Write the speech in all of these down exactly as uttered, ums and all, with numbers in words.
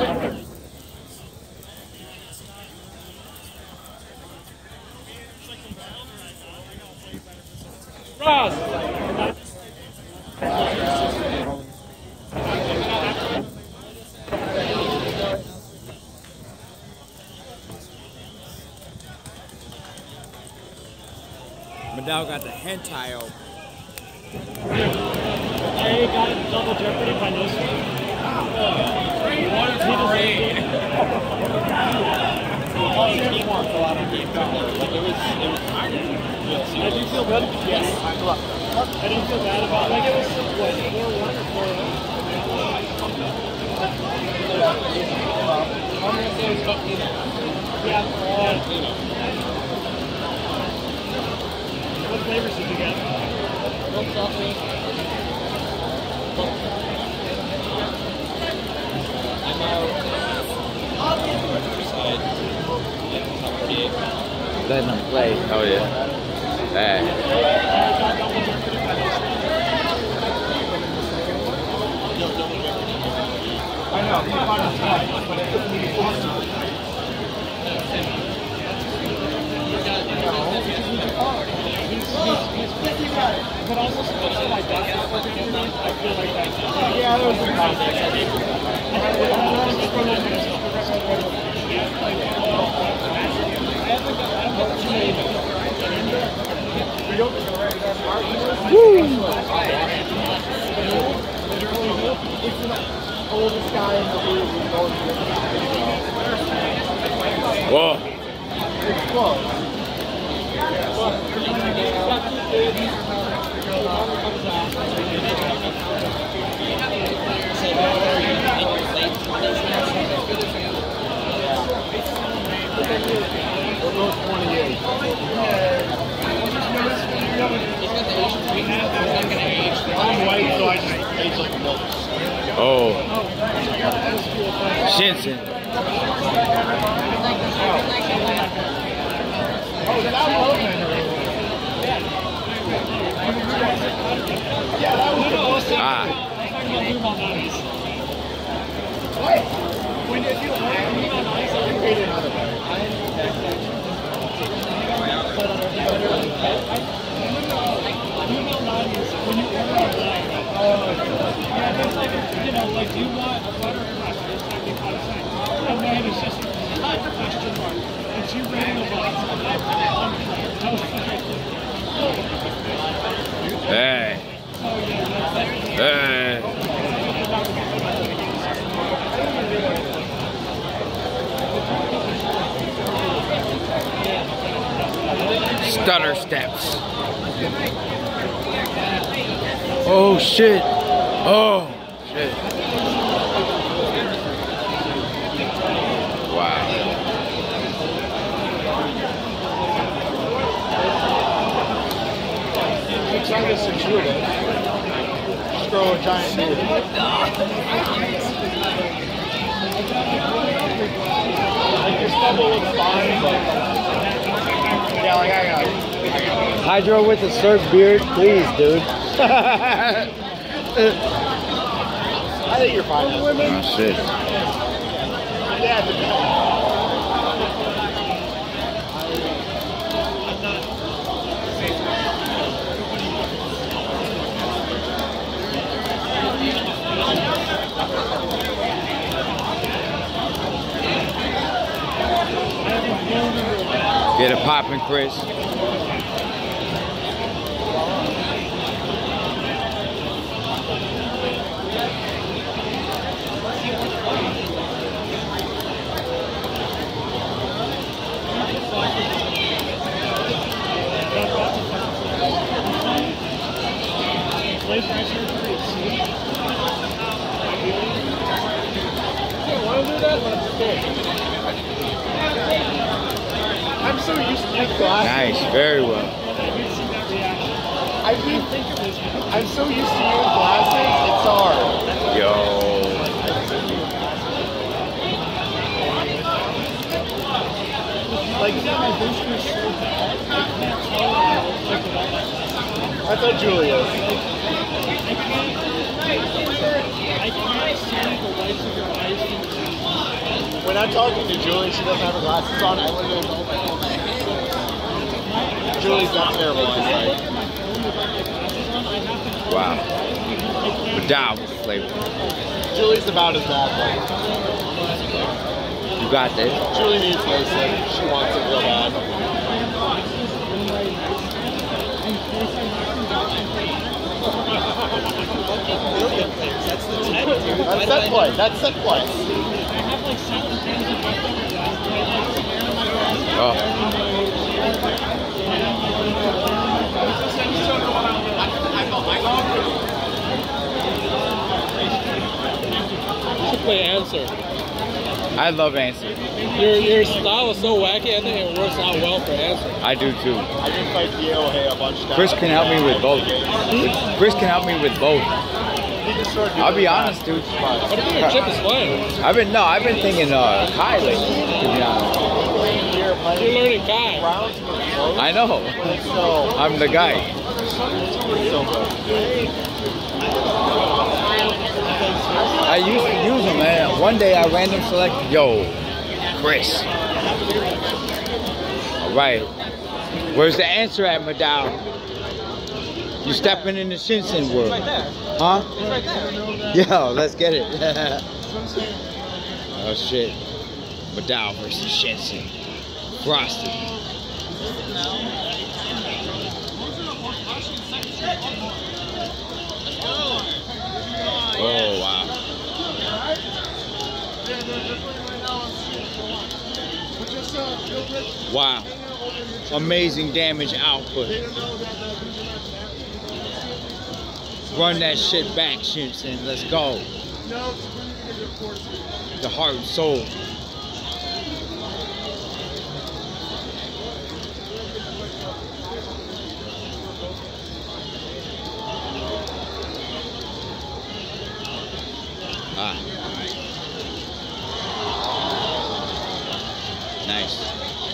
Ross! Madal got the hentai open. I got double jeopardy by no stream. One three. He won a lot of games. Like it was, it was. I do feel good. Yes. I didn't feel bad about it. Like it was what four one or four zero. I'm gonna say it was about yeah. What flavors did you get? Milk chocolate. I'm out. Letting them play. Oh yeah. Hey. I know. He caught his head, but it took me to force him. But also supposed to like that. I feel like that. Yeah, there was some context. Woo! Oldest guy in the league is going to Whoa. It's close. We're both twenty-eight. I'm white, so I just age like milk. Oh. Shinson. Oh, that was yeah, that was Ah. when did you Yeah, there's like, you know, like, do you want a butter or not? There's like a kind of thing. And then it's just a question mark. And she ran the Hey. Hey. Stutter steps. Oh shit. Oh shit. Wow. I'm trying to secure it. Just throw a giant dude. Like this bubble looks fine, but yeah, like I got it. Hydro with a Surf beard, please, dude. I think you're fine. Oh shit. Yeah, but Get it poppin', Chris. I'm so used to these glasses. Nice, very well. I do think of this. I'm so used to using glasses, it's hard. Yo. Like, I thought Julius. I can't see the whites of your eyes. when I'm talking to Julie, she doesn't have her glasses on. I literally hold my phone in my hand. Julie's not terrible eyesight. Wow. Madal flavor. Julie's about as bad, though. You got this. Julie needs LASIK. She wants it real bad. That's the ten. That's set play. That's set play. I have like seven things in my Oh. You should play Answer. I love Answer. Your your style is so wacky, I think it works out well for Answer. I do too. I did fight Diego Hay a bunch of times. Chris can help me with both. Chris can help me with both. I'll be honest, dude. But I think your chip is fine. I've been no, I've been thinking uh, Kai lately. To be honest, You're learning Kai. I know. I'm the guy. I used to use them, man. One day I random selected, yo, Chris. All right. Where's the answer at, Madal? You stepping in the Shinsen world. Right there. Huh? It's right there. Yo, let's get it. Oh shit. Madal versus Shinsen. Frosty. Oh wow. Wow. Amazing damage output. Run that shit back, Shinsen. Let's go. The heart and soul. Ah. Nice.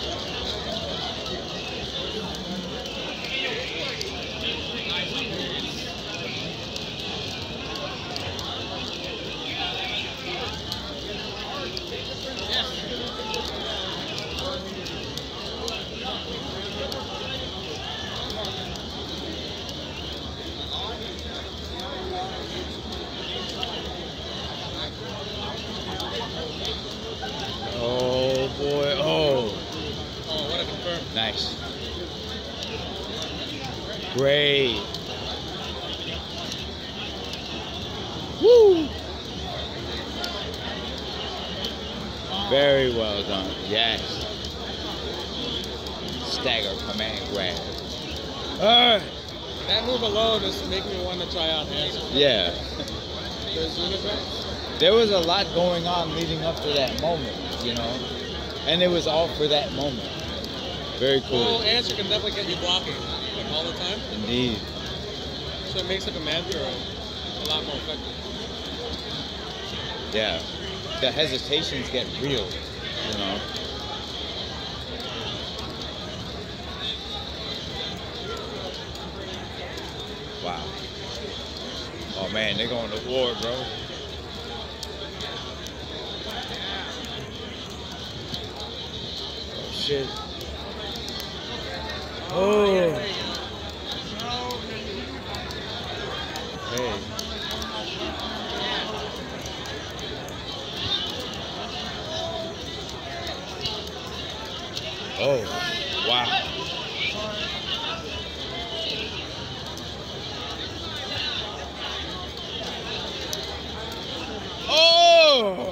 Oh boy, oh. Oh, what a confirm. Nice. Great. Woo! Very well done. Yes. Stagger command grab. Uh, That move alone is making me want to try out Answer. yeah. There's Unibet. There was a lot going on leading up to that moment, you know? And it was all for that moment. Very cool. Well, Answer can definitely get you blocking like all the time. Indeed. So it makes the command throw a lot more effective. Yeah. The hesitations get real, you know? Wow. Oh man, they're going to war, bro. Oh shit. Oh. Hey. Oh, wow. Oh!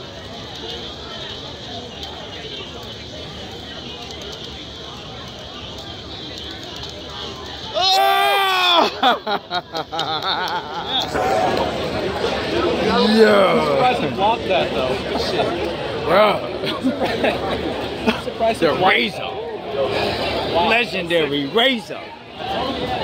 Yeah. I'm surprised he blocked that though. Good shit. Bro. I'm surprised The he blocked Razor. that. Wow. Legendary Razor.